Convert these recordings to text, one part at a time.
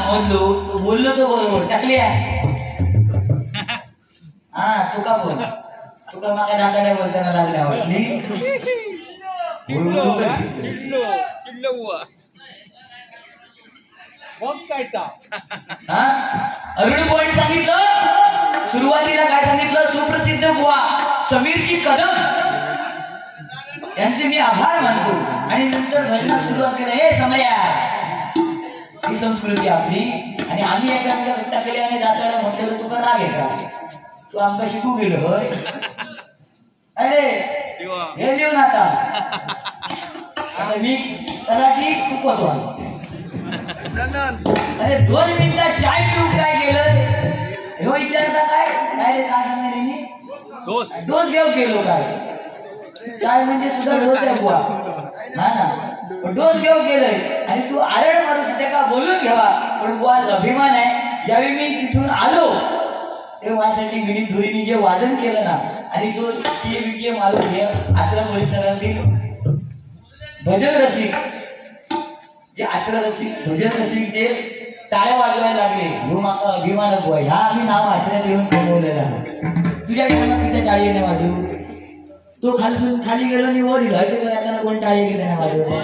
बोललो तो बरोबर टाकली आहे. हा तुका बोल तुका माका दाताड्या बोलताना लागल्या वाटली. अरुण बुवानी सांगितलं सुरुवातीला काय सांगितलं सुप्रसिद्ध बुवा समीरजी कदम यांचे मी आभार मानतो आणि नंतर भजनात सुरुवात केली. हे समया ही संस्कृती आपली आणि आम्ही एकामेका टाकले आणि दाताड्या म्हटलं तुका राग आहे का तू आमका शिकू गेलो होय. अरे हे लिहून आता मी तलाठी तू कसवा. अरे 2 मिनिटात चाय पिऊन काय गेलं हो विचारता काय काय रे काय सांगणार मी डोस घेऊन गेलो काय चाय म्हणजे सुद्धा डोस आहे बुवा. हा ना डोस घेऊन गेलोय आणि तू आरड मारू शकते का बोलून घ्यावा. पण बुवा अभिमान आहे ज्यावेळी मी तिथून आलो तेव्हा माझ्यासाठी विनीत धुरीने जे वादन केलं ना आणि जो टीए मारून घे आचरण परिसरातील भजन रसिक जे आचरण रसिक भजन रसिक जे टाळ्या वाजवायला लागले हो माका अभिमान बुवा. ह्या आम्ही नाव आचरणात येऊन कमवलेला तुझ्या टायमात किती टाळी येणे वाजू तो खाली गेलो आणि वर दिला आता कोण टाळी घेते नाही वाजव.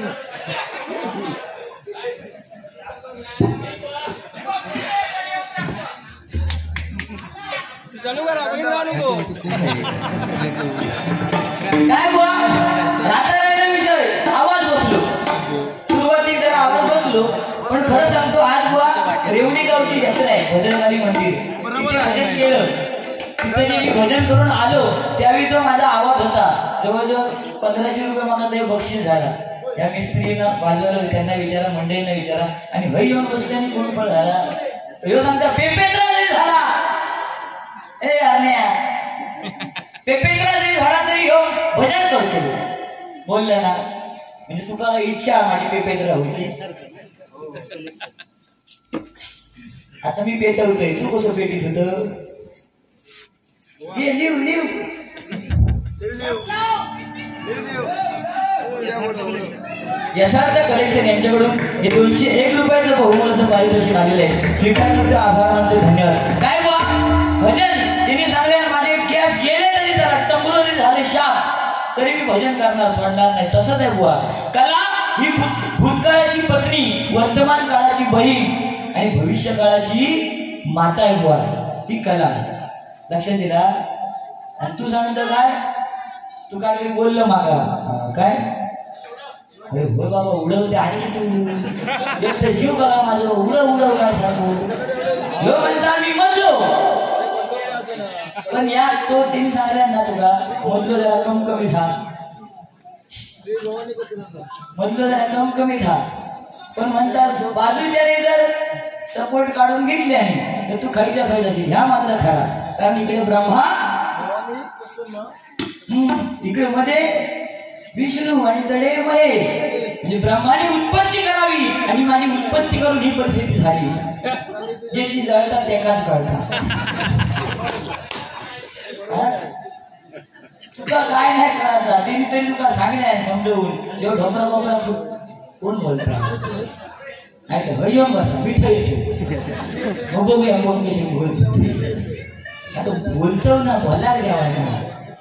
काय बुवा रात्र विषय आवाज बसलो सुरुवातीला जरा आवाज बसलो पण खरं सांगतो आज बुवा रेवणी गावची जत्रा आहे भजनकाली मंदिर भजन केलं तिथे जे मी भजन करून आलो त्यावेळी जो माझा आवाज होता जवळजवळ 1500 रुपये मला ते बक्षीस झाला. या मिस्त्रीनं वाजवलं त्यांना विचारा मंडळींना विचारा आणि घरी येऊन बसल्याने कोण फळ झाला ह्यो सांगता पेपेंद्र जरी झाला ए अरण्या पेपेंद्र जरी झाला तरी ह्यो भजन करतो बोललं ना म्हणजे तुका इच्छा माझी पेपेंद्र होती. आता मी पेटवतोय तू कसं पेटीत होत यथार्थ कलेक्शन यांच्याकडून हे 201 रुपयाचं बहुमूल्य असं पारितोषिक आलेलं आहे. श्रीकांत आभार मानतो धन्यवाद. काय बुवा भजन तिने सांगले माझे केस गेले तरी जरा टंगुलो जरी झाले शाप तरी मी भजन करणार सोडणार नाही. तसंच आहे बुवा कला ही भूतकाळाची पत्नी वर्तमान काळाची बहीण आणि भविष्य काळाची माता आहे बुवा. ती कला लक्षात दिला. आणि तू सांगतो काय तू काय बोललं मागा काय अरे हो बाबा उडवते आणि जीव बघा माझं उडव काय सांगू ह्यो म्हणता मी मजलो पण या तो तिने सांगल्या ना तुला मधलो जरा कमी था मधलो जरा कमी था पण म्हणतात बाजूच्याने जर सपोर्ट काढून घेतल्याने तर तू खायच्या असेल ह्या मात्र खरा. कारण इकडे ब्रह्मा इकडे मध्ये विष्णू आणि तडे महेश म्हणजे ब्रह्माने उत्पत्ती करावी आणि माझी उत्पत्ती करून ही परिस्थिती झाली. ज्याची जळतात एकाच कळतात तुका काय नाही कळायचा तिने तरी तुका सांगण्या समजवून जेव्हा ढोकरा बोकरा कोण बोलता नाही तर हरिओम बसा मिठ येते मग बघूया कोण कशी बोलतो. आता बोलतो ना भला द्यावा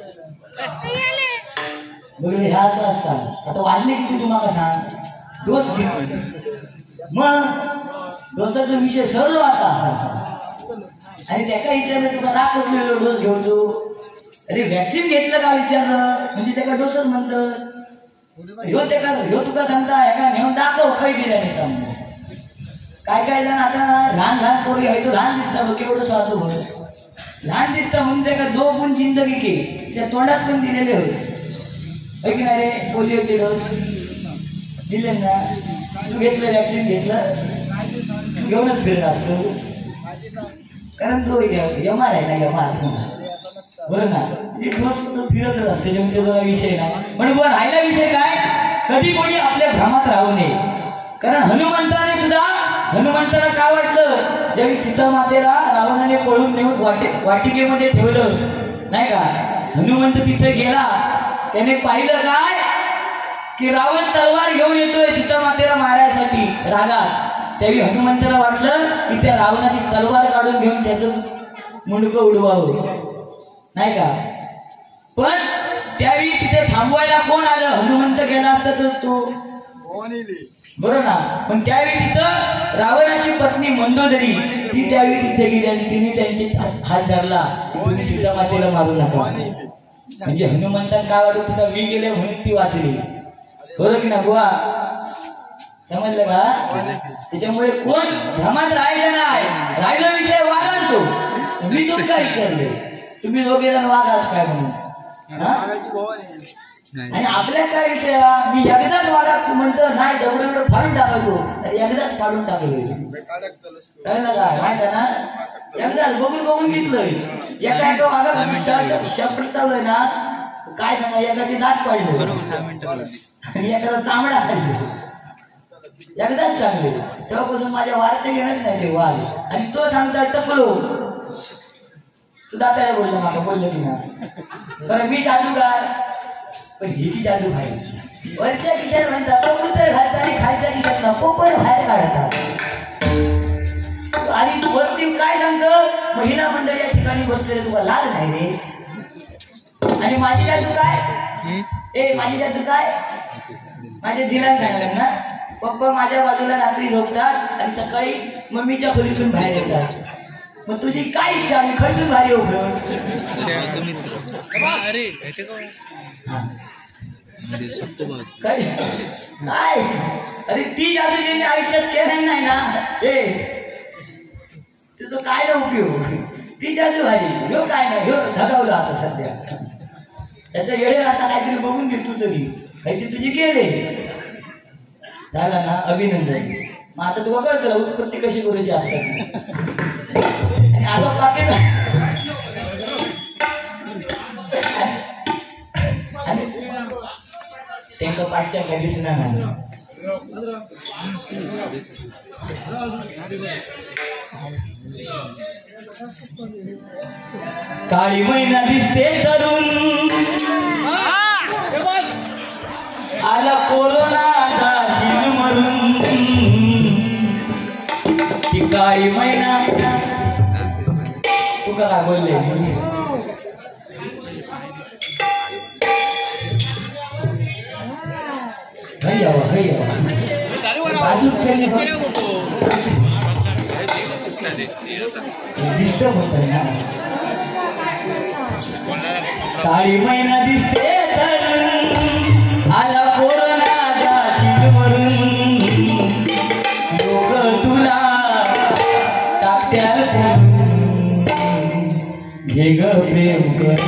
बरोबर ह्या असं असतात. आता वाजले किती तुम्हाला सांग डोस मग डोसाचा विषय सरलो आता आणि त्याका विचारलं तुका दाखवच मिळलो डोस घेऊन तू अरे वॅक्सिन घेतलं का विचारलं म्हणजे त्याला डोसच म्हणतं ह्यो तुका सांगता एका नेऊन दाखव खै दिल्या नाही काय जण आता लहान पोरी आहे तो लहान दिसता केवढं स्वातो होत लहान दिसता म्हणून त्याला 2 गुण जिंदगी के त्या तोंडात पण दिलेले होते की नाही रे पोलिओचे डोस दिले ना तू घेतलं वॅक्सिन घेतलं घेऊनच फिरला असतो कारण तो यमार आहे ना यमार बरं ना डोस तो फिरतच असते म्हणजे विषय नाही पण बरं राहिला विषय काय कधी कोणी आपल्या भ्रमात राहू नये. कारण हनुमंताने सुद्धा हनुमंताला काय वाटलं ज्यावेळी सीता मातेला रावणाने पळून नेऊन वाटिकेमध्ये ठेवलं नाही का हनुमंत तिथे गेला त्याने पाहिलं काय की रावण तलवार घेऊन येतोय सीता मातेला मारण्यासाठी रागात त्यावेळी हनुमंताला वाटलं की त्या रावणाची तलवार काढून घेऊन त्याचं मुंडकं उडवावं, नाही का? पण त्यावेळी तिथे थांबवायला कोण आलं? हनुमंत गेला असता तर तो बरोबर ना. पण त्यावेळी तिथं रावणाची पत्नी मंदोदरी ती त्यावेळी तिथे गेली आणि तिने त्यांचे हात धरला, तुम्ही सीतामातेला मारू नका. म्हणजे हनुमंताला काय वाटत होता, मी गेले म्हणून ती वाचली. बरोबर की ना बुवा? समजलं का? त्याच्यामुळे कोण भ्रमात राहायचं नाही. राहिला विषय वागांचो, मी तुमचा विचारले तुम्ही दोघे जण वागाच काय म्हणून. आणि आपल्या काय विषय, मी एकदाच वागा म्हणतो नाही, दगड फाडून टाकायचो, एकदाच फाडून टाकलो. कळलं का? माहिती आहे ना, एकदाच बघून घेतलंय. एका वागा शपटावलंय ना, काय सांगा, एकाची दात पाडलं आणि एखादा चामडा काढलो, एकदाच सांगले. तेव्हापासून माझ्या वार्ते घेणार नाही ते वाघ. आणि तो सांगता टपलो, तू दाताला बोललो माका, बोललो की ना बरं मी जादूगार, पण हिची जादू खायची. वरच्या खिशात म्हणतात कबूतर घालतात आणि खायच्या खिशात ना पोपट बाहेर काढतात. आणि वरती काय सांगतं, महिला मंडळ या ठिकाणी बसलेले तुला लाज नाही रे. आणि माझी जादू काय, माझी जादू काय, माझ्या जिला सांगलं ना, पप्पा माझ्या बाजूला रात्री झोपतात आणि सकाळी मम्मीच्या खोलीतून बाहेर येतात. मग तुझी काय इच्छा, आम्ही खर्चून भारी उघडून काय काय. अरे ती जादू ज्याने आयुष्यात केलं नाही ना, तुझं काय ना उपयोग. ती जादू भारी, ह्यो काय नाही, ह्यो धगावलं आता सध्या. त्याचं येडे आता काहीतरी बघून घे तू तरी, काहीतरी तुझी गेले झाला ना, अभिनंदन. मग आता तुला कळतं उत्पत्ती कशी करायची असतात. आणि आता पाकिट आणि त्यांचं पाठच्या काही दिसणार नाही. काळी मैना दिसते तरुण, आला कोरोना शिल मरून. ती काळी मैना तू का बोलले डिस्टर्ब होत ना. काळी मैना दिसते तरुण, आला कोरोना शिल मरून. लोक तुला टाकत्याल घे ग प्रेम कर.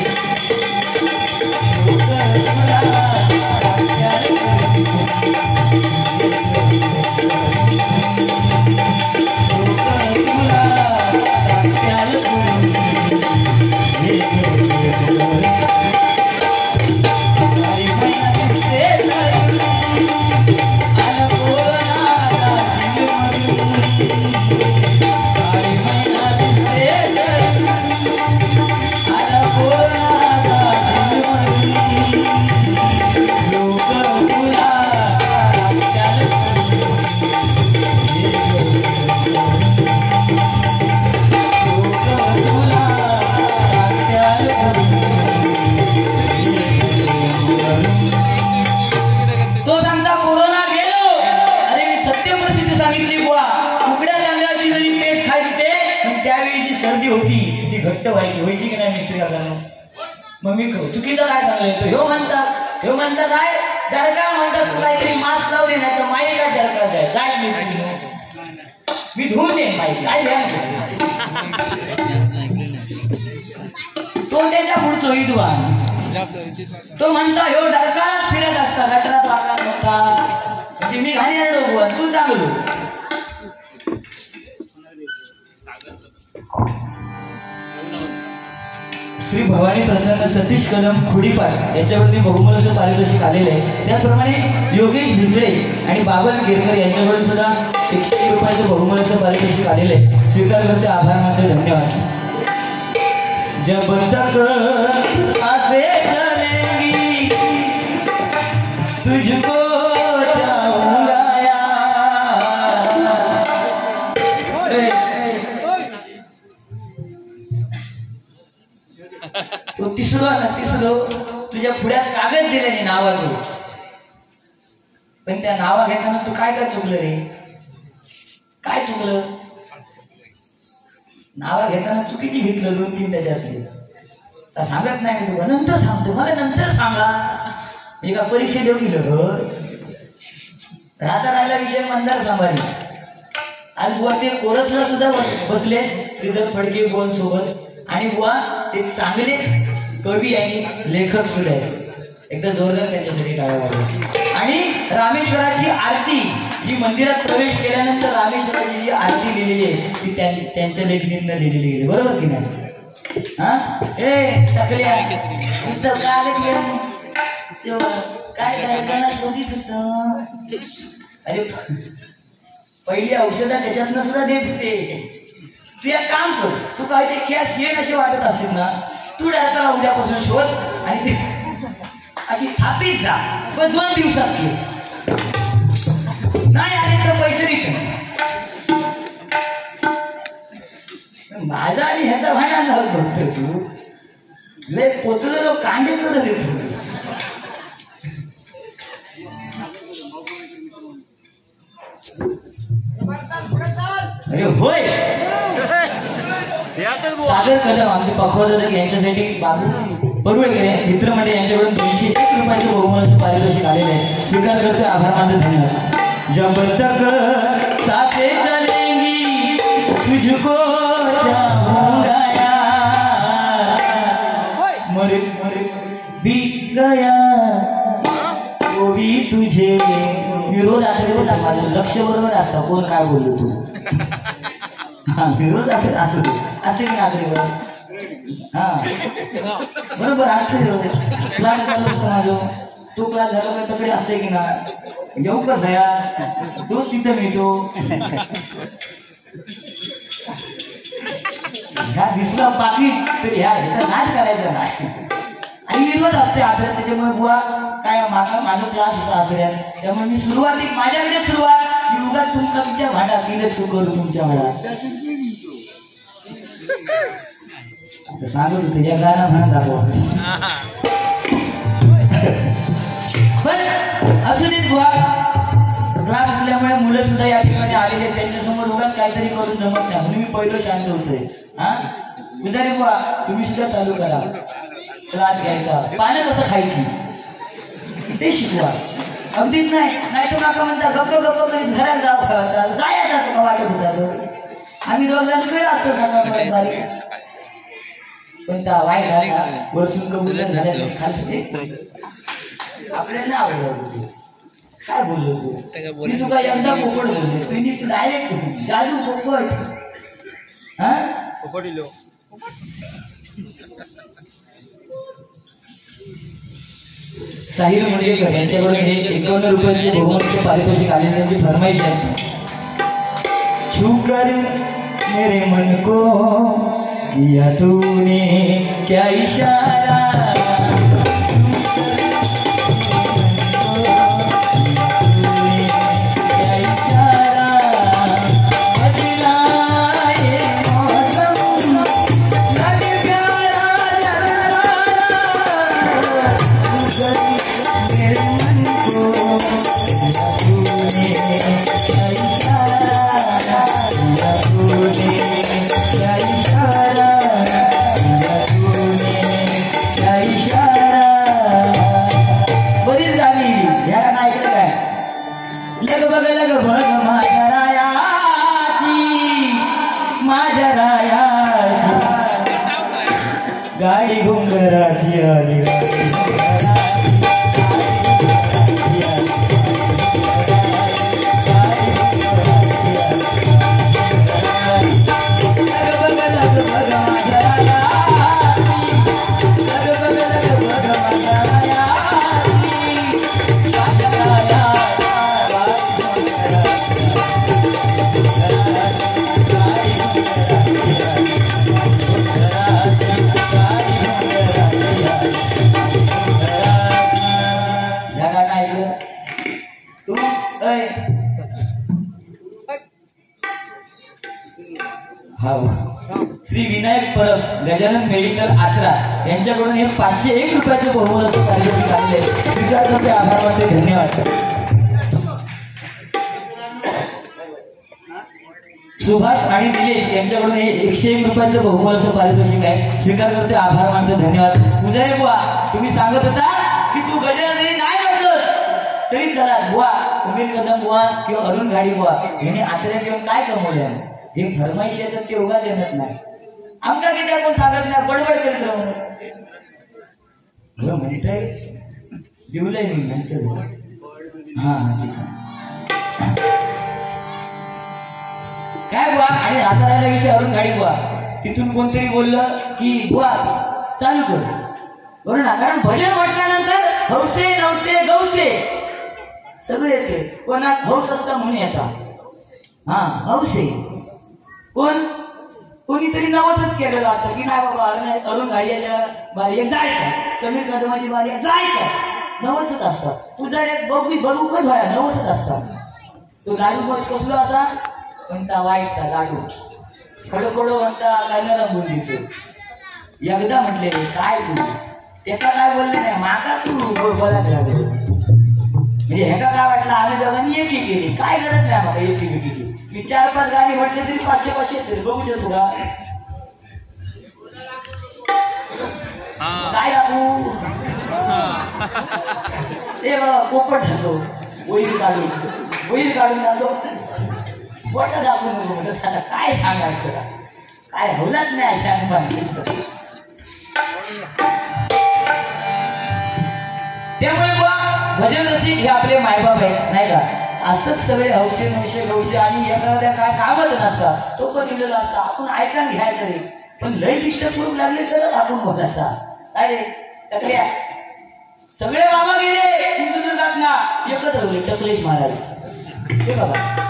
व्हायची की नाही मिस्त्री करताना. मग मी चुकीचं काय सांगलं, ह्यो म्हणतात काय दरकार म्हणतात, तू काहीतरी मास्क लावले नाही तर माई काय दरकार द्याय काय मी धुवून दे माई काय द्या. तो त्याच्या पुढचं विद्वान तो म्हणता ह्यो दरकार फिरत असता गटरात वागा म्हणता, म्हणजे मी घाली आणलो तू चांगलो. श्री भवानी प्रसन्न सतीश कदम खुडीपार यांच्यावरती बहुमूल्य पारितोषिक आलेले आहे. त्याचप्रमाणे योगेश भिसळे आणि बाबल गिरकर यांच्याकडून सुद्धा 101 रुपयाचं बहुमूल्य पारितोषिक आलेले आहे. स्वीकार करते, आभार मानते, धन्यवाद. जब तक सांसें चलेंगी तुझको चाहूंगा यार, तो तिसरो तुझ्या पुढ्यात कागद दिल्याने नावाचं, पण त्या नावा घेताना तू काय काय चुकलं रे? काय चुकलं? नावा घेताना चुकीची घेतलं 2-3 त्याच्यातली. सांगत नाही तुला, नंतर सांगतो, मला नंतर सांगा. एका परीक्षे देऊन गेलं राहता राहिला विषय मंदार सांभाळी. आज बुवा ते कोरसला सुद्धा बसले श्रीधर फडके बोल सोबत, आणि बुवा ते चांगले कवी आणि लेखक सुद्धा आहेत. एकदा जोरदार त्यांच्यासाठी टाळ्या वाजवा. आणि रामेश्वराची आरती जी मंदिरात प्रवेश केल्यानंतर रामेश्वराची जी आरती लिहिलेली आहे ती त्यांच्या लेखणीतनं लिहिलेली गेली, बरोबर की नाही? हा ए टाकल्या पुस्तक काय करायला शोधित होत. अरे पहिली औषधं त्याच्यातनं सुद्धा देत होते. तू एक काम कर, तू काय ते कॅश येण असे वाटत असेल ना, तू डायरेक्टला उद्यापासून शोध आणि ते अशी थापीत जा, पण 2 दिवसात केस नाही आले तर पैसे रिटर्न. माझा आणि ह्याचा भांडण झालं बघतोय तू, लय पोचलेलो कांडे करत येतो. अरे होय, सागर कदम आमचे पक्वादादा यांच्यासाठी बाबू बरोबर मित्रमंडळी यांच्याकडून 201 रुपयाचे बहुमानाचे पारितोषिक आलेले आहे. स्वीकार करतोय, आभार मानतो, धन्यवाद. जब तक साथे चलेंगी तुझको चाहूंगा यार, मर भी गया तो भी तुझे. विरोध आखरे माझं लक्ष बरोबर असतं, कोण काय बोललो तू. हा विरोध असं असते की आखरेवर. हा बरोबर असते. क्लास चालू असतो माझं, तो क्लास झाला का तकडे असते की ना, येऊ का भया तोच तिथं मिळतो. ह्या दिसला पाकिट तर ह्याचा नाच करायचा नाही. आणि विरोध असते आखऱ्यात, त्याच्यामुळे बुवा काय माझा क्लास होता आखऱ्यात, त्यामुळे मी सुरुवातीक माझ्याकडे सुरुवात मी उगाच तुमच्या भांडा केलं करू तुमच्या भाडा सांगू तुझ्या गाणं म्हणत दाखवा. पण असू देत बुवा, क्लास असल्यामुळे मुलं सुद्धा या ठिकाणी आलेले, त्यांच्यासमोर उगाच काहीतरी करून जमत नाही म्हणून मी पहिलं शांत होतोय. हा विद्यार्थी बुवा, तुम्ही सुद्धा चालू करा क्लास घ्यायचा. पानं कसं खायची ते शिकवा. अगदीच नाही तर नका म्हणता गप्प घरात जायचं का वाटत होता. आम्ही 2 जण वेळ असतो सकाळपर्यंत बारीक, पण त्या वाईट झाला वरसून कबूल झाल्या खालचे आपल्याला आवडलं. काय बोललो तू तुका यंदा पोपट बोलले, तुम्ही डायरेक्ट जादू पोपट. हा साहिल मुंडेकर यांच्याकडून हे 51 रुपयाचे बहुमानाचे पारितोषिक आले, त्यांची फरमाईश आहे. छू कर मेरे मन को किया तूने क्या इशारा, गाडी घुंगराची आली. मालक गजानन मेडिकल आचरा यांच्याकडून हे 501 रुपयाचे बहुमूल्य असं पारितोषिक आले. स्वीकार करते, आभार मानते, धन्यवाद. सुभाष आणि निलेश यांच्याकडून हे 101 रुपयाचं बहुमूल्य असं पारितोषिक आहे. स्वीकार करते, आभार मानते, धन्यवाद. पुजारी बुवा, तुम्ही सांगत होता की तू गजानन नाही म्हटलंस तरी चला बुवा, समीर कदम बुवा किंवा अरुण घाडी बुवा यांनी आचऱ्यात येऊन काय कमवलं? हे फरमाईश आहे तर ते उगा देत नाही. आमका किती आपण सांगत नाही, बडबड करीत राहू म्हणत दिवलंय मी नंतर. हा ठीक आहे. काय बुवा आणि हाताळायला विषय अरुण घाडी बुवा तिथून कोणतरी बोललं की बुवा चालू कर बरोबर ना, कारण भजन म्हटल्यानंतर हौसे नवसे गौसे सगळे येते. कोणा हौस असता म्हणून येतात. हा हौसे कोण कोणीतरी नवसच केलेलं असतं की नाही बाबा अरुण घाडियाच्या बारीक जायचं, समीर कदमाची बारी जायचं, नवसच असतात. तुझ्या बघू बघूकच व्हाया नवसच असतात. तो लाडू मग कसलो असा म्हणता वाईट का लाडू खडखडो म्हणता काय नरम बोलतो. एकदा म्हटले काय तू त्याचा काय बोलले नाही माका तू बोलायला लागलो. म्हणजे ह्याला काय वाटलं आम्ही दोघांनी एकी केली, काय करत नाही आम्हाला एकीमेकीची. मी 4-5 गाणी म्हटले तरी 500 येतील. बघू शकतो का काय दाखवू? ते पोपट जातो वैर काढून जातो बोट दाखवू नको म्हणत. त्याला काय सांगायचं, काय हवलाच नाही अशा. त्यामुळे भजन रसिक हे आपले मायबाप आहेत नाही का. असंच सगळे हौसे नवशे गौशे आणि एखाद्या काय कामच नसतात तो पण लिहिलेला असता. आपण ऐका घ्यायचं रे, पण लय डिस्टर्ब करून लागले तर आपण बोलायचा. अरे टकल्या सगळे बाबा गेले सिंधुदुर्गात ना, एकच राहिले टकलेश महाराज. हे बघा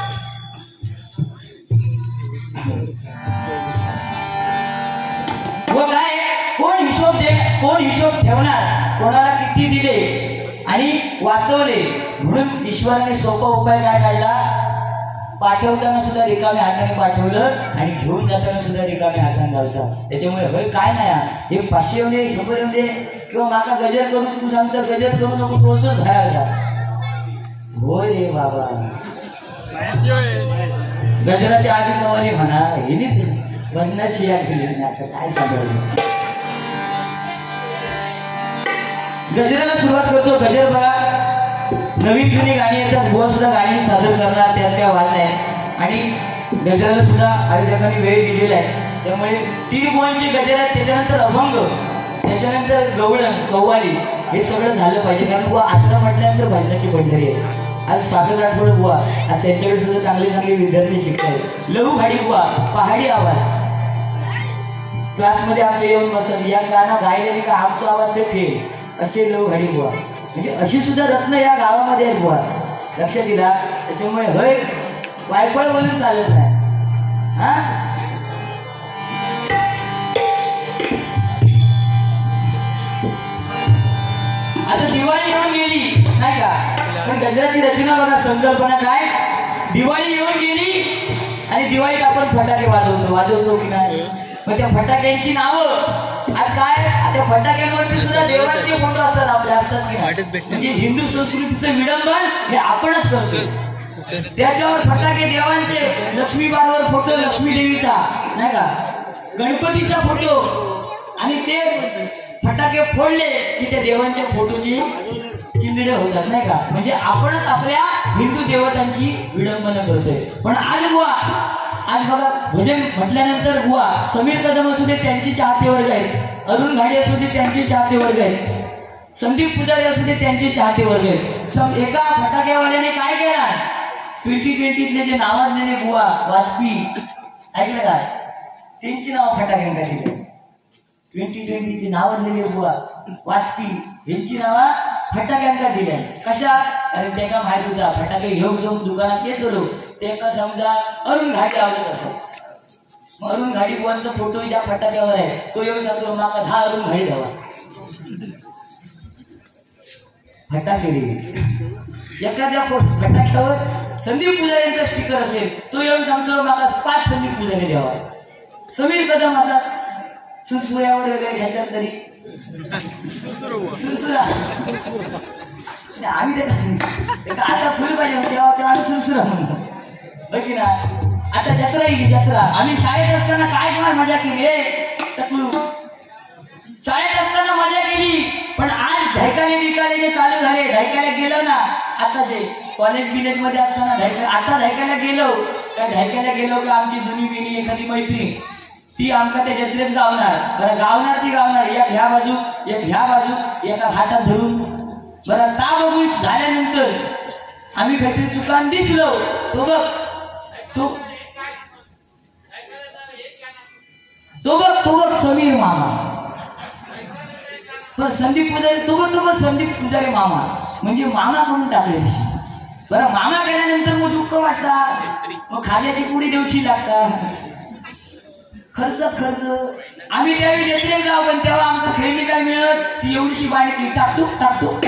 व काय कोण हिशोब ठेवणार, कोणाला किती दिले आणि वाचवले. म्हणून ईश्वराने सोपा उपाय काय काढला, पाठवताना सुद्धा रिकाम्या हाताने पाठवलं आणि घेऊन जाताना सुद्धा रिकाम्या हाताने जायचा. त्याच्यामुळे होय काय नाही हे 500 येऊन दे 100 येऊन दे किंवा माका गजर करून तू सांगतो गजर करू नको प्रोत्साहन घ्यायला. होय रे बाबा गजराच्या आधी कवाली म्हणा हे बंदाची या केली आता काय सांगायचं. गजराला सुरुवात करतो. गजर बघा नवीन जुनी गाणी येतात, बुवा सुद्धा गाणी सादर करणार त्यात त्या वाजल्या आहेत आणि गजराला सुद्धा आयोजकांनी वेळ दिलेला आहे. त्यामुळे 3 बुवांचे गजर आहेत, त्याच्यानंतर अभंग, त्याच्यानंतर गवळण कव्वाली हे सगळं झालं पाहिजे. कारण बुवा आत्ता म्हटल्यानंतर भजनाची पंढरी आहे. आज सागर राठोड बुवा आज त्यांच्याकडे सुद्धा चांगले विद्यार्थी शिकतात. लहू घाडी बुवा पहाडी आवाज क्लासमध्ये आमच्या येऊन बसतात. या गाणं गायले का आमचा आवाज ते फेल असे लहू घाडी बुवा म्हणजे अशी सुद्धा रत्न या गावामध्ये आहेत बुवा, लक्षात दिला. त्याच्यामुळे हय वायफळ बोलून चालत नाही. हा आता दिवाळी येऊन गेली नाही का, पण गजराची रचना बघा संकल्पना काय. दिवाळी येऊन गेली आणि दिवाळीत आपण फटाके वाजवतो की नाही. मग त्या फटाक्यांची नावं आज काय, त्या फटाक्यांवरती सुद्धा देवांचे फोटो असतात आपले असतात की नाही. म्हणजे हिंदू संस्कृतीचं विडंबन हे आपणच करतो. त्याच्यावर फटाके देवांचे, लक्ष्मीबाईवर फोटो लक्ष्मी देवीचा नाही का, गणपतीचा फोटो आणि ते फटाके फोडले की त्या देवांच्या फोटोची चिंधडे होतात नाही का. म्हणजे आपणच आपल्या हिंदू देवतांची विडंबना करतोय. पण आज बघा भजन म्हटल्यानंतर बुवा समीर कदम असू दे त्यांची चाहते वर्ग आहेत, अरुण घाडी असू दे त्यांचे चाहते वर्ग आहेत, संदीप पुजारी असू दे त्यांचे चाहते वर्ग आहेत. एका फटाक्यावाल्याने काय केला 2020 जे नावाजलेले बुवा वाजपेयी ऐकलं काय, त्यांची नाव फटाक्यांना दिली. 2020 नावाजलेले बुवा वाजपेयी यांची नावा फटाक्यांका दिल्या. कशा, अरे त्याला माहित होता फटाके घेऊन जाऊन दुकानात येत गेलो त्याका समजा अरुण घाडी आवडत असत. मग अरुण घाडी बुवांचा फोटो ज्या फटाक्यावर आहे तो येऊन सांगतो माका 10 अरुण घाडी द्यावा. फटाके एखाद्या फटाक्यावर संदीप पुजाऱ्यांचा स्टिकर असेल तो येऊन सांगतो माका 5 संदीप पुजारी द्यावा. समीर कदम असा सुरसुऱ्यावर वगैरे ह्याच्यात तरी सुरसुरा आम्ही आता फुल पाहिजे तेव्हा तेव्हा आम्ही सुरसुरा म्हणतो बघी ना. आता जत्रा येईल जत्रा. आम्ही शाळेत असताना काय काय मजा केली टकलू. शाळेत असताना मजा केली पण आज ढायकाले बिकाले जे चालू झाले. ढायकाला गेलो ना आताचे कॉलेज विलेज मध्ये असताना आता ढायकाला गेलो काय ढायकाला गेलो का आमची जुनी बिनी एखादी मैत्रीण ती आमका त्या जत्रेत गावणार. बरं गावणार ती गावणार एक ह्या बाजू एक ह्या बाजू एका हातात धरून. बरं ता बघू झाल्यानंतर आम्ही काहीतरी चुकान दिसलो. तो बघ तो बघ समीर मामा. पण संदीप पुजारी तो बघ संदीप पुजारी मामा म्हणजे मामा म्हणून टाकले. बरं मामा गेल्यानंतर मग दुःख वाटतात. मग खाल्याची पुडी देऊशी लागतात. खर्च आम्ही त्यावेळी जत्रेत जाऊ पण तेव्हा आमका खेळणी काय मिळत ती एवढीशी बाणी टाकतूक.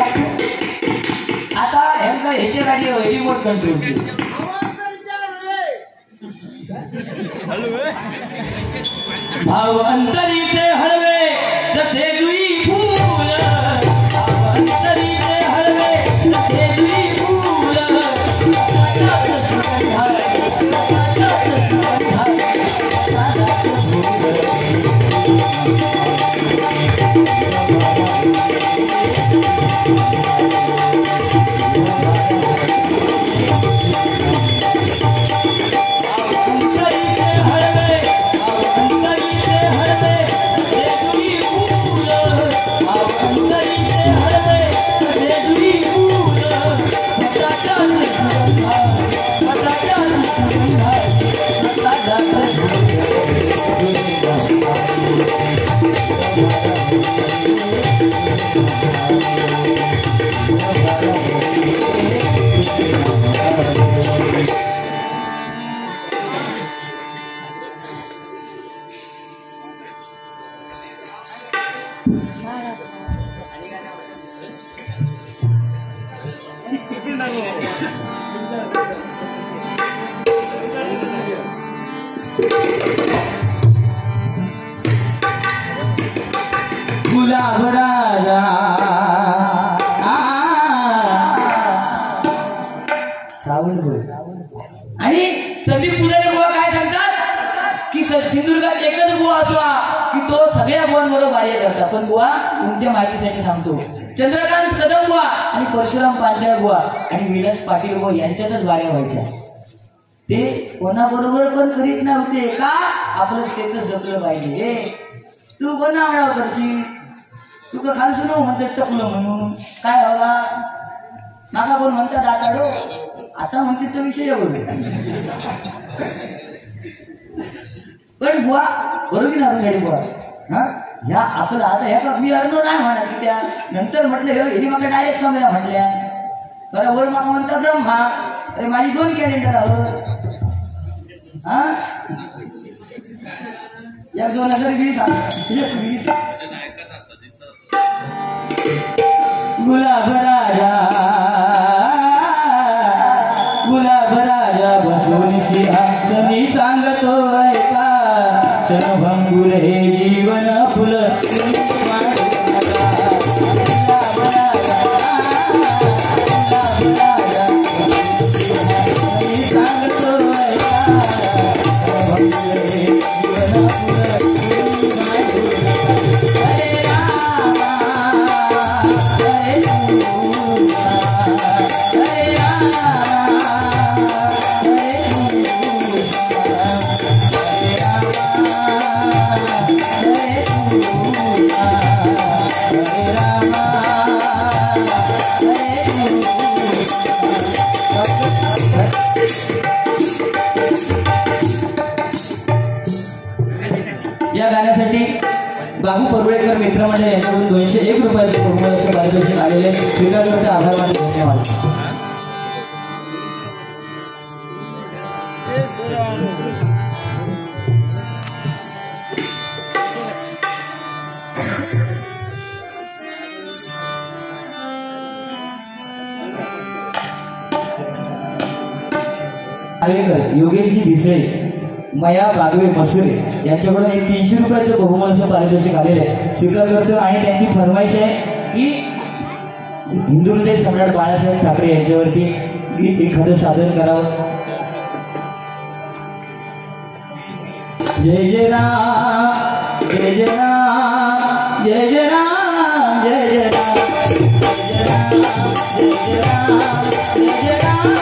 आता ह्याच्या गाडी रिमोट कंट्रोलची. भाव अंतरीचे हळवे जसे जुई फूल. भाव अंतरीचे हळवे जसे जुई फूल. गुलाब राजा आणि संदीप पुजारी बुवा काय सांगतात की सिंधुदुर्गात एकच बुवा असवा की तो सगळ्या बुवांबरोबर बाह्य करतात. पण बुवा तुमच्या माहितीसाठी सांगतो चंद्रकांत कदम बुवा आणि परशुराम पांचाळ बुवा आणि विलास पाटील बुवा यांच्यातच बाऱ्या व्हायच्या. ते कोणाबरोबर पण करीत नव्हते का आपलं स्टेटस जपलं पाहिजे. तू कोणा आळाव करशील तू का खालसून म्हणतात टकलो म्हणून काय हवा नाका कोण म्हणतात आताडो आता म्हणते तो विषय बोलतो. पण बुवा बरोबर ना गाडी बुवा हा ह्या आपलं आता ह्या का मी अर्नो नाही म्हणा की त्या नंतर म्हटलं हे मला डायरेक्ट समजा म्हटल्या. बरं वर माका म्हणतात ब्रह्मा. अरे माझी 2 कॅलेंडर आहोत हा 2020 गुलाब राजा बसून सिंहासनी सांगतो ऐका क्षणभंगुर हे जीवन फुल. या गाण्यासाठी बाबू परुळेकर मित्रमंडळ यांच्याकडून 201 रुपयाचे कोमल असे पारितोषिक आलेले स्वीकार करते. आभार मानतो. धन्यवाद. योगेशजी भिसळे, मया बागवे मसुरे यांच्याकडून एक 300 रुपयाचं बहुमानचं पारितोषिक आलेलं आहे, स्वीकार करतो. आणि त्यांची फरमाईश आहे की हिंदू हृदय सम्राट बाळासाहेब ठाकरे यांच्यावरती गीत एखादं सादर करावं. जय जय राम जय जय राम जय जय राम जय जय राम जय जय राम जय जय राम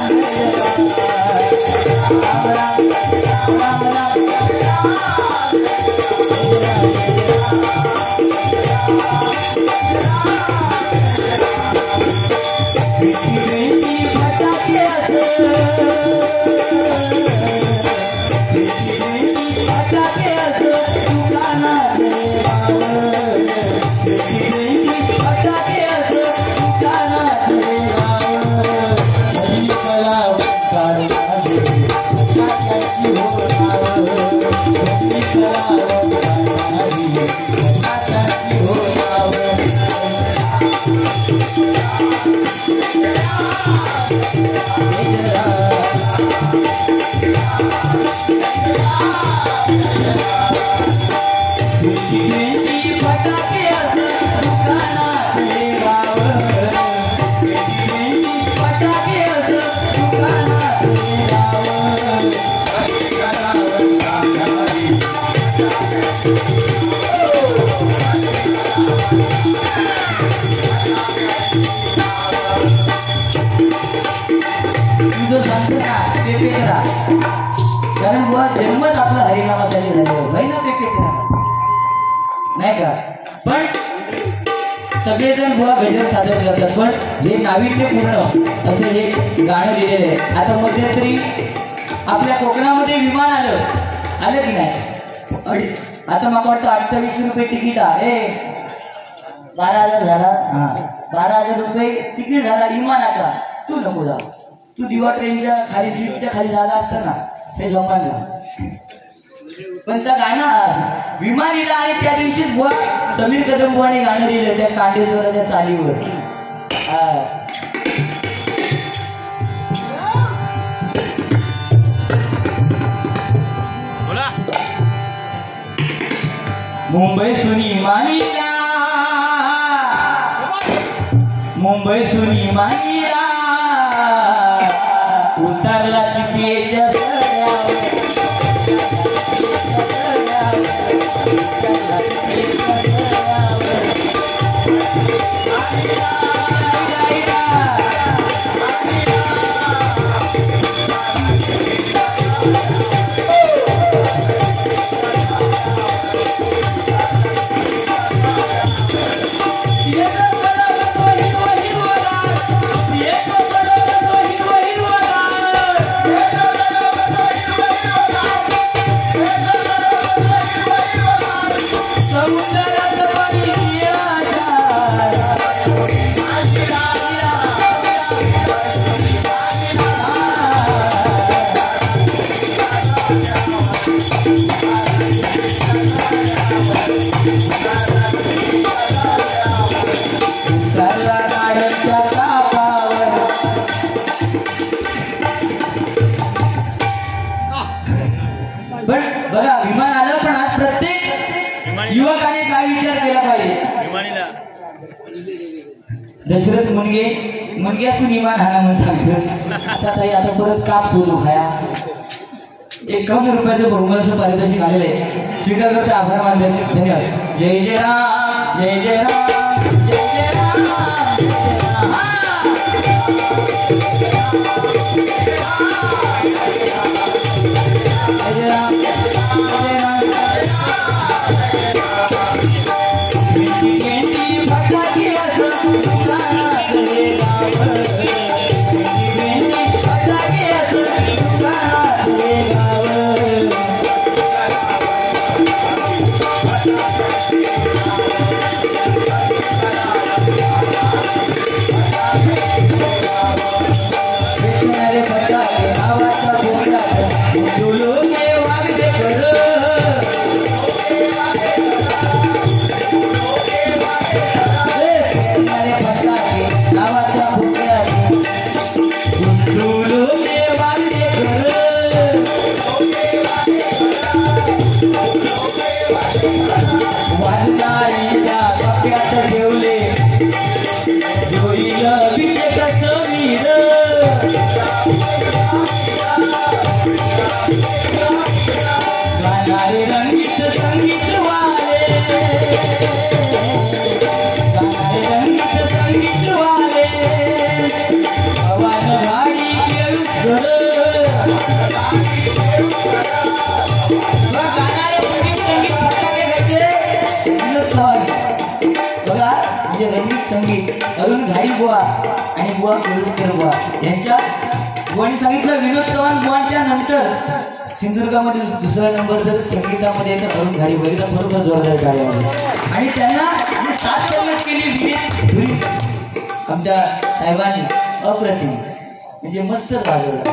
कारण बुवा जन्मच आपला हरिनामासाठी झालेलं भाई ना पेपे नाही का. पण सगळेजण बुवा गजर सादर करतात, पण हे नाविन्यपूर्ण असं हे गाणं लिहिलेलं आहे. आता मध्यंतरी आपल्या कोकणामध्ये विमान आलं की नाही. आता मला वाटतं 28 रुपये तिकीट आहे, 12,000 झाला. 12,000 रुपये तिकीट झाला विमानाचा. तू नको जा, तू दिवा ट्रेनच्या खाली सीटच्या खाली झाला असता ना ते जमानला. पण त्या गाणं विमान लिहिलं आणि त्या दिवशीच बुवा समीर कदम बुवाने गाणं लिहिलं त्या कांडेश्वराच्या चालीवर. मुंबई सुनी मानिला, मुंबई सुनी मानिला, उतरला चिपीच्या सड्यावर, बघा विमान आलं. पण आज प्रत्येक युवकाने काय विचार केला पाहिजे. दशरथ मुनगे असून विमान आला म्हणून सांगतो. आता ताई आता परत काप सोडू खाया. 51 रुपयाचं बहुमानचं पारितोषिक आलेलं आहे, स्वीकार करते. आभार मानते. धन्यवाद. जय जय राम जय जय राम जय जय राम जय जय राम. चव्हाण बघा, म्हणजे रंगीत संगीत अरुण घाई बुवा आणि बुवा कुलस्कर बुवा यांच्या बुवानी सांगितलं. विनोद चव्हाण बुवांच्या नंतर सिंधुदुर्गामध्ये दुसरा नंबर जर संगीतामध्ये येतं अरुण घाई बुवा, खरोखर जोरदार टाळ्या. आणि त्यांना साथ सर्विस केली विनीत धुरी आमच्या साहेबांनी, अप्रतिम म्हणजे मस्तच वाजवलं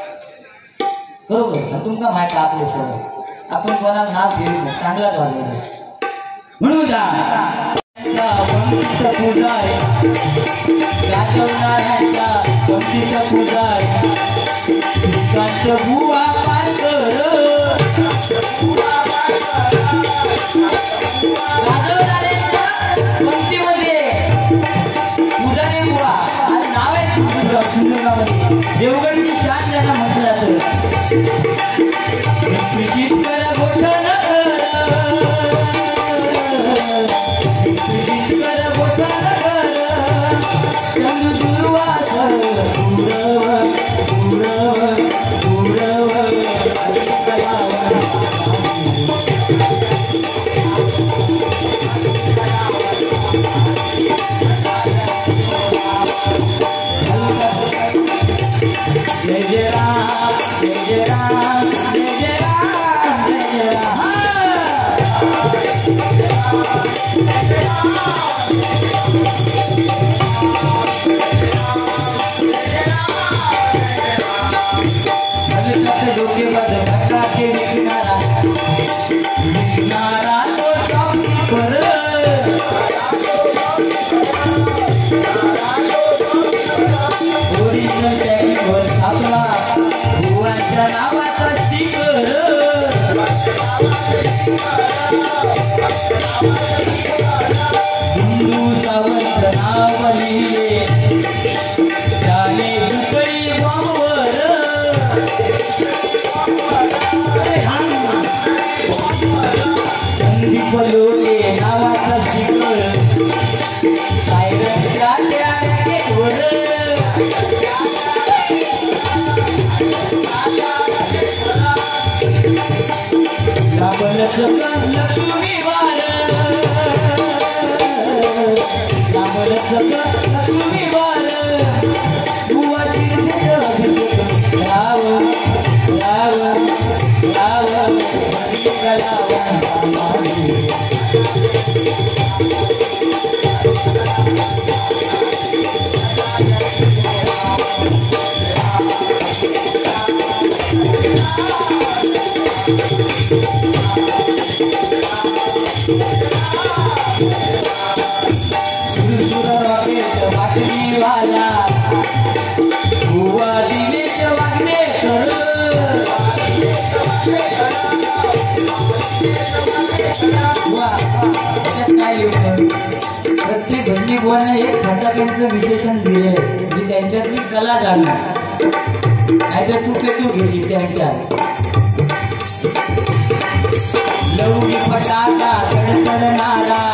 बरोबर. तुमका माहिती आपले सर आपण कोणाला नाव घेऊ चांगलाच वाजवलं म्हणून बुवा पंक्तीमध्ये पुजारी बुवा आज नाव आहे सिंधुदुर्गामध्ये. देवगडची शान ज्यांना म्हटलं जातं. जय जय राम जय जय राम जय जय राम जय जय राम. डोके मध्ये धक्का के विकणारा तो शॉपकीपर. ओरिजिनल टॅगवर छापला बुवांच्या नावाचा स्टिकर. हिंदू सावंत नाव लिहिले त्याने दुसरी बॉम्बवर. संदीप लोटे नावाचा स्टिकर सायरनच्या टॅगवर. लाभलं सगळं लक्ष्मीवार लाभलं सगळं लक्ष्मीवार. बुवाची राव राव राव वाला बुवा दिनेश वागणेकर. प्रत्येक भंडी बुवाने एक फटाक्यांचं विशेषण दिले. मी त्यांच्यातली कला जाणणार नाहीतर तू पेटू घेशील त्यांच्या. लवली फटाका कडकडणारा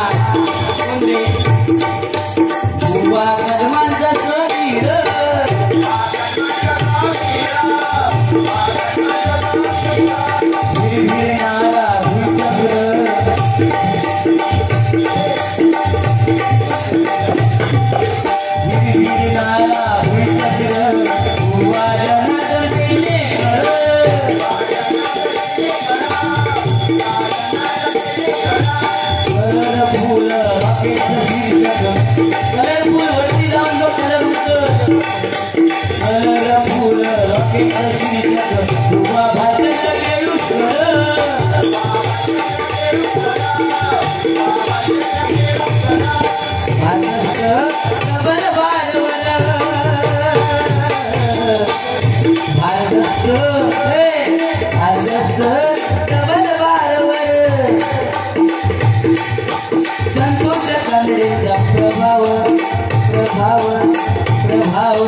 बुवा कदमांचा शरीर. फिरणारा बुवा जनार्दन केलेकर. फुल कलरफुल वरती जाऊन जो कलर उठतो कलरफुल रॉकेट शीर्षक बुवा भाजलं गेलुसर. संतोष कांबळेचा प्रभाव प्रभाव प्रभाव.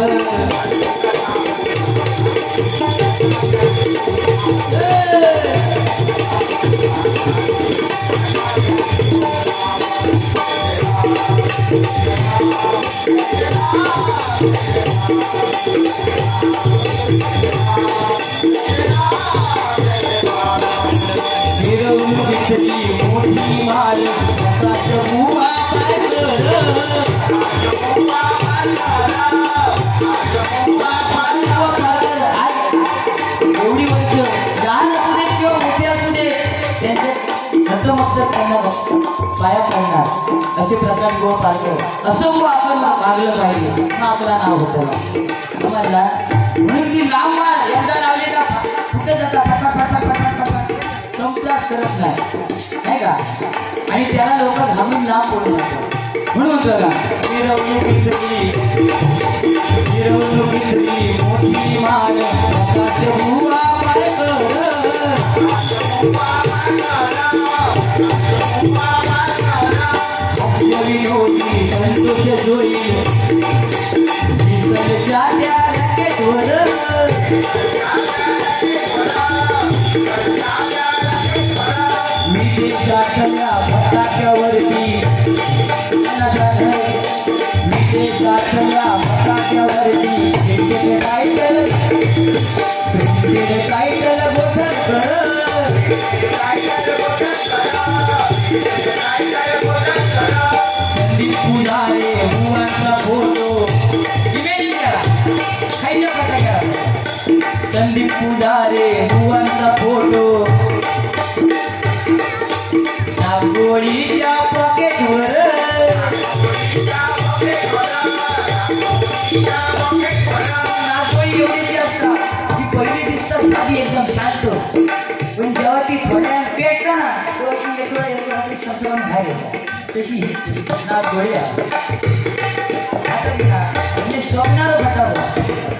मिरवणुकीतली मोठी माळ एवढी वर्ष लहान असू दे किंवा मोठे असू दे त्यांचे नतमस्तक त्यांना पाया पडणार असे प्रकार गोळ पाळतो असं गो आपण मागलं पाहिजे मग आपला नाव होतं समजला म्हणून ती लांब मार एकदा लावले का कुठे जाता फटाफट संपला सरत नाही का आणि त्याला लोक घालून लांब पडून जातात म्हणून बघा मोठी मान भुवा विनोदी संतोष जोई फटाक्यावरती टायटल गोठण कर संदीप पुजारे मुलांचा फोटो इमेजिन करा खायच्या फटाक्यावर संदीप पुजारे मुलांचा फोटो गोळीच्या पॉकेटवर नागोळी एवढीशी असतात ती पहिली दिसतात साधी एकदम शांत पण जेव्हा ती थोड्या पेटता ना थोडीशी ससवून बाहेर तशी नागोळी म्हणजे स्वप्नाला फटावं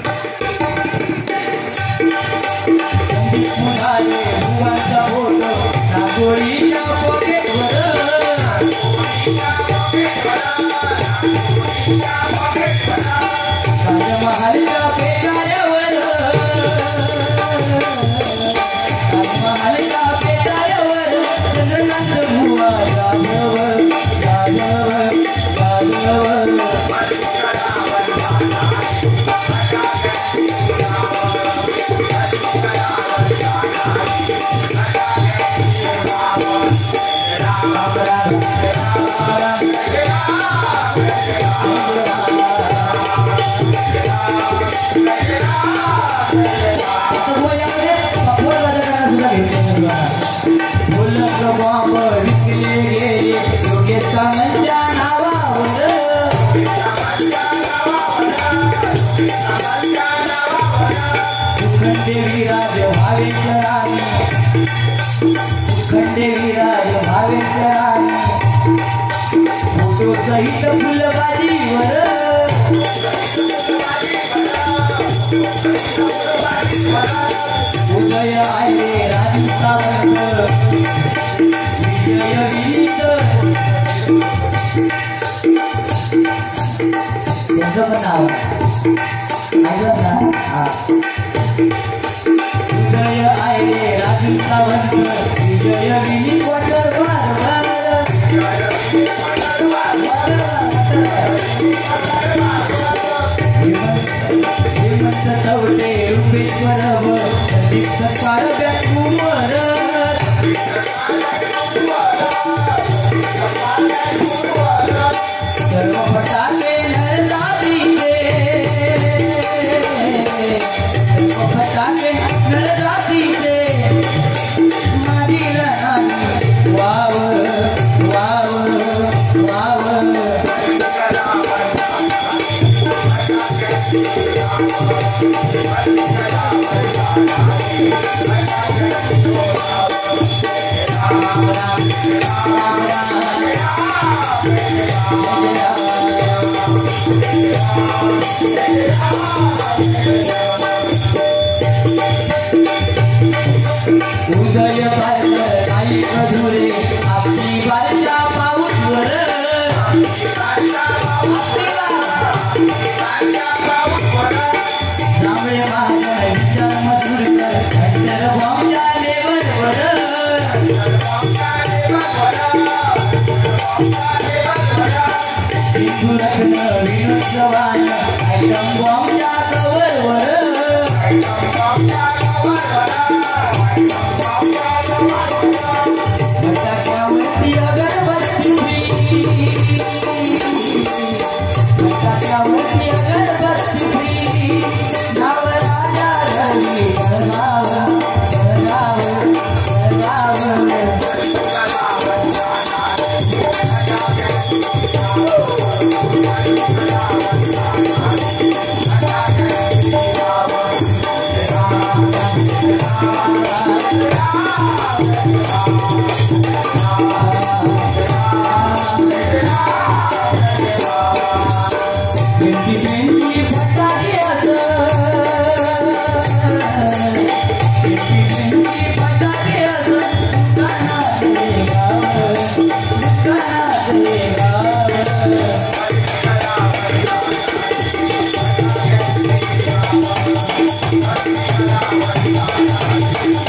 मुलांचा फोटो नागोळीच्या पॉकेटवर महालच्या पेटाऱ्यावर महालच्या पेटाऱ्यावर चंद्रकांत भुवा जाधव जाधव जाधव खंडेविराज भावेश्वरानी फोटो सहित फुलबाजीवर उदय आहे राजू सावंत विजय विनीत त्यांचं पण नाव ऐकलं ना उदय आहे राजू सावंत विजय विनीत हेमंत चौटे रुपेश्वर सत्कार कुंवर सर्व फटाके नरजातीचे सर्व फटाके नरजातीचे मागील नाही वाव वाव वाव उदय भारत आई मधुरे आपली बालच्या पाऊसवर सामळे महाराज विचार मसूरकर खंडर बॉम्बच्या लेवलवर सिंधू रत्न विनोद चव्हाण आयटम बॉम्बच्या कवरवर फटाक्यावरती अगरबत्ती फटाक्यावरती Thank you.